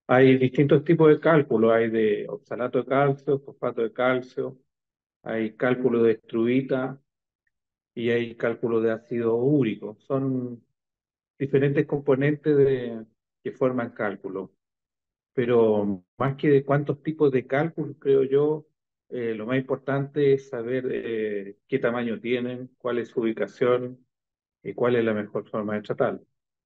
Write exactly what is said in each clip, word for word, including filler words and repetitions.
Hay distintos tipos de cálculo, hay de oxalato de calcio, fosfato de calcio, hay cálculo de estruita y hay cálculo de ácido úrico. Son diferentes componentes de, que forman cálculo. Pero más que de cuántos tipos de cálculos, creo yo, eh, lo más importante es saber eh, qué tamaño tienen, cuál es su ubicación y cuál es la mejor forma de tratarlo.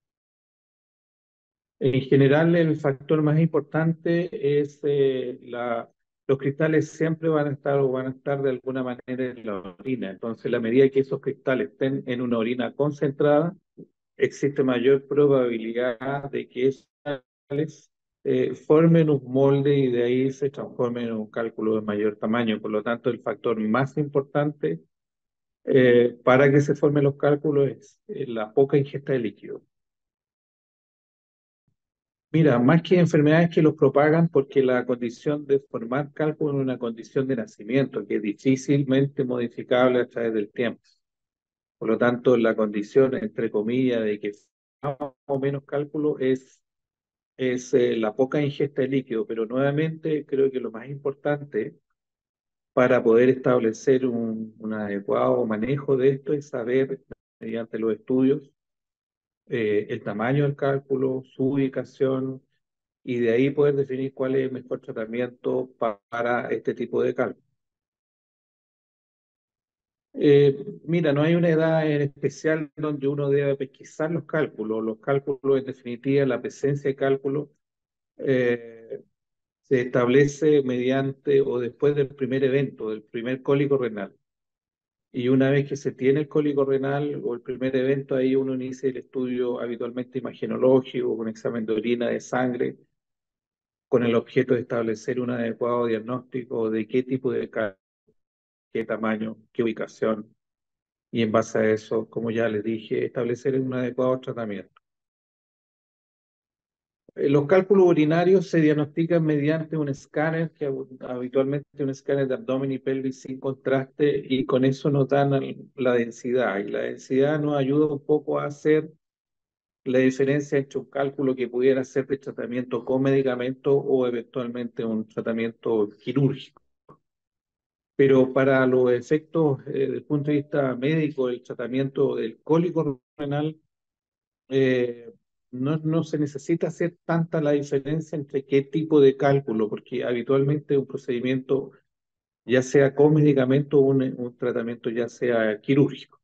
En general, el factor más importante es eh, la, los cristales siempre van a estar o van a estar de alguna manera en la orina. Entonces, a medida que esos cristales estén en una orina concentrada, existe mayor probabilidad de que esos cristales eh, formen un molde y de ahí se transformen en un cálculo de mayor tamaño. Por lo tanto, el factor más importante eh, para que se formen los cálculos es eh, la poca ingesta de líquido. Mira, más que enfermedades que los propagan, porque la condición de formar cálculo es una condición de nacimiento que es difícilmente modificable a través del tiempo. Por lo tanto, la condición, entre comillas, de que más o menos cálculo es, es eh, la poca ingesta de líquido, pero nuevamente creo que lo más importante para poder establecer un, un adecuado manejo de esto es saber, mediante los estudios, eh, el tamaño del cálculo, su ubicación y de ahí poder definir cuál es el mejor tratamiento pa- para este tipo de cálculo. Eh, mira, no hay una edad en especial donde uno debe pesquisar los cálculos. Los cálculos, en definitiva, la presencia de cálculos eh, se establece mediante o después del primer evento, del primer cólico renal. Y una vez que se tiene el cólico renal o el primer evento, ahí uno inicia el estudio habitualmente imagenológico, con examen de orina, de sangre, con el objeto de establecer un adecuado diagnóstico de qué tipo de cáncer, qué tamaño, qué ubicación, y en base a eso, como ya les dije, establecer un adecuado tratamiento. Eh, Los cálculos urinarios se diagnostican mediante un escáner, que habu- habitualmente es un escáner de abdomen y pelvis sin contraste, y con eso nos dan el- la densidad, y la densidad nos ayuda un poco a hacer la diferencia entre un cálculo que pudiera ser de tratamiento con medicamento o eventualmente un tratamiento quirúrgico. Pero para los efectos eh, desde el punto de vista médico, el tratamiento del cólico renal, eh, no, no se necesita hacer tanta la diferencia entre qué tipo de cálculo, porque habitualmente un procedimiento, ya sea con medicamento o un, un tratamiento ya sea quirúrgico.